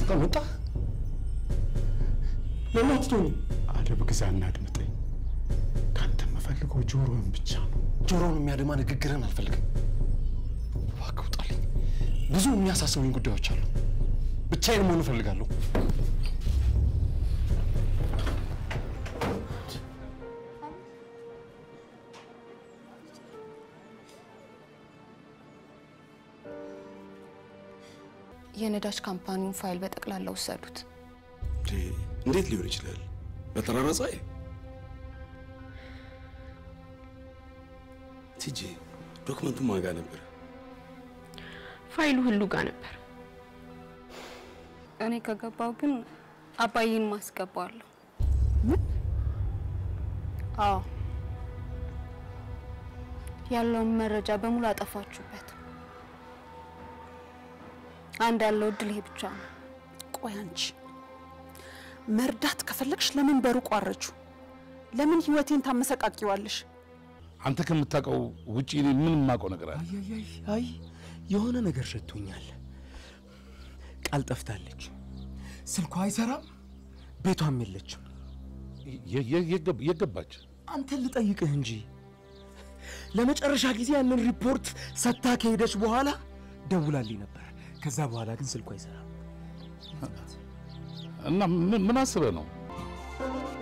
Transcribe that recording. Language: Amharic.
አስወጣን ወጣ ለምን አትቶኝ አደብ ግዛና አድምጠኝ ካንተ መፈልገው ጆሮን ብቻ ነው ጆሮን የሚያደማ ንግግርን አልፈልግም እባክህ ውጣልኝ ብዙ የሚያሳስቡኝ ጉዳዮች አሉ ብቻዬን መሆን እፈልጋለሁ የነዳጅ ካምፓኒውን ፋይል በጠቅላላው ወሰዱት እንዴት ሊሆን ይችላል በተራራ ፀሐይ ትጂ ዶክመንቱ ማን ጋር ነበር ፋይሉ ሁሉ ጋር ነበር እኔ ከገባው ግን አባዬን ማስገባለሁ አዎ ያለውን መረጃ በሙሉ አጠፋችሁበት አንድ ያለው ድል ይሄ ብቻ ነው ቆይ አንቺ መርዳት ከፈለግሽ ለምን በሩቅ አረጁ ለምን ህይወቴን ታመሰቃቂዋለሽ አንተ ከምታቀው ውጪ ምን ማቀው ነገር አለ አይ የሆነ ነገር ሸቶኛል ቃል ጠፍታለች ስልኳ አይሰራም ቤቷም የለችም የገባች አንተ ልጠይቅህ እንጂ ለመጨረሻ ጊዜ ያንን ሪፖርት ሰታ ከሄደች በኋላ ደውላልኝ ነበር ከዛ በኋላ ግን ስልኳ አይሰራም እና ምን አስበህ ነው